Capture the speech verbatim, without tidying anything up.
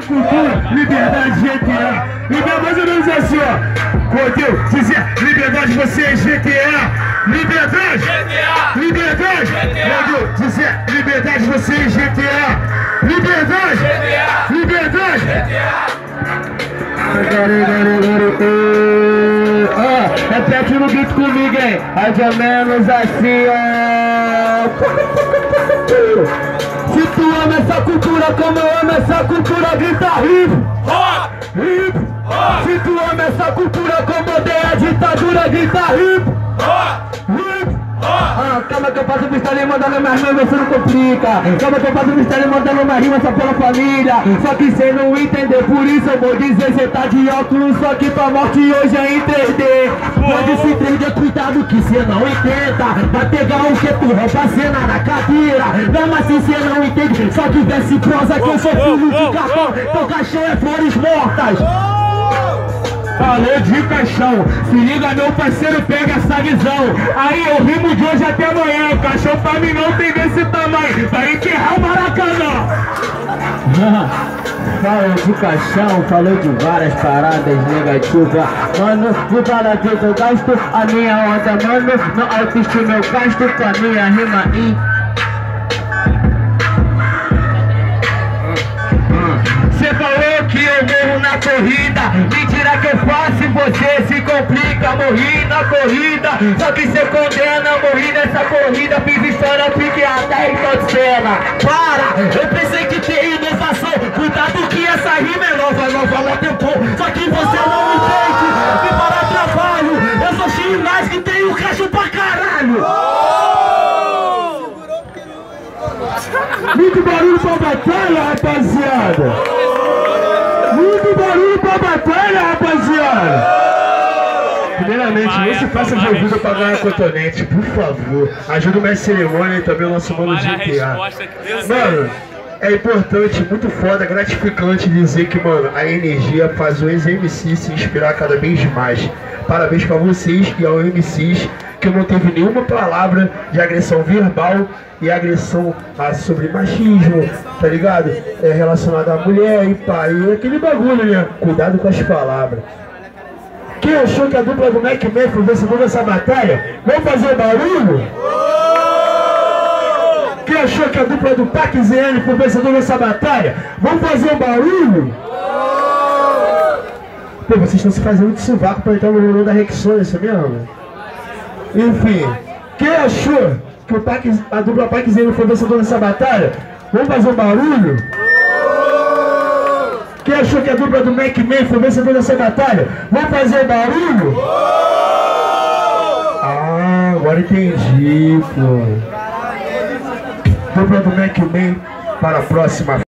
Cultura, liberdade, G T A. Liberdade mais ou menos assim, ó. Codeu, dizer, liberdade, você é G T A. Liberdade, G T A. Liberdade, Codeu, dizer, liberdade, você é G T A. Liberdade, G T A. Liberdade, G T A. Ó, repete no beat comigo, hein? Mais ou menos assim, ó. Se tu ama essa cultura como eu amo essa cultura, grita hip hop, hip hop. Se tu ama essa cultura como odeia a ditadura, grita hip hop, hip hop. Ah, calma que eu faço freestyle mandando minha rima, você não complica. Calma que eu faço freestyle mandando minha rima só pela família. Só que cê não entender, por isso eu vou dizer, cê tá de óculos, só que tua morte hoje é em três D. Pode se prender, cuidado que cê não entenda. Vai pegar o que tu rouba a cena na cadeira. Mesmo assim cê não entende, só que desce prosa que eu sou filho de cartão. Teu caixão é flores mortas. Falou de caixão, se liga meu parceiro, pega essa visão. Aí eu rimo de hoje até amanhã. O caixão pra mim não tem desse tamanho, vai enterrar o Maracanã. Falou de caixão, falou de várias paradas negativas. Mano, de bala que eu gasto a minha onda, mano. Não autoestima eu gasto com a minha rima e... Cê falou que eu morro na corrida, mentira que eu faço e você se complica. Morri na corrida, só que cê condena. Morri nessa corrida, fiz história, fique até em cena. Para, eu pensei que tinha inovação. Cuidado que essa rima é nova, nova lá tempo. Só que você não entende, me para trabalho. Eu sou chinês que tenho cacho pra caralho. Muito barulho pra batalha, rapaziada. Muito barulho pra batalha, rapaziada. Primeiramente, não se faça de ouvido pra ganhar cotonete, por favor. Ajuda o mestre cerimônia e também o nosso mano G T A. Mano, é importante, muito foda, gratificante dizer que, mano, a energia faz o ex-M C se inspirar cada vez mais. Parabéns pra vocês e ao M Cs que não teve nenhuma palavra de agressão verbal e agressão a, sobre machismo, tá ligado? É relacionado à mulher e pá, e aquele bagulho, né? Cuidado com as palavras. Quem achou que a dupla do Mac Man foi vencedor dessa batalha? Vamos fazer barulho? Quem achou que a dupla do Pac Z N foi vencedor dessa batalha? Vamos fazer um barulho? Pô, vocês estão se fazendo de sovaco pra entrar no rolê da Rexona, isso mesmo? Enfim, quem achou que o Pac, a dupla Pac Z N foi vencedor dessa batalha? Vamos fazer um barulho? Quem achou que a dupla do Mac Man foi vencedor dessa batalha? Vamos fazer um barulho? Ah, agora entendi, pô. Dupla do Mac Man para a próxima.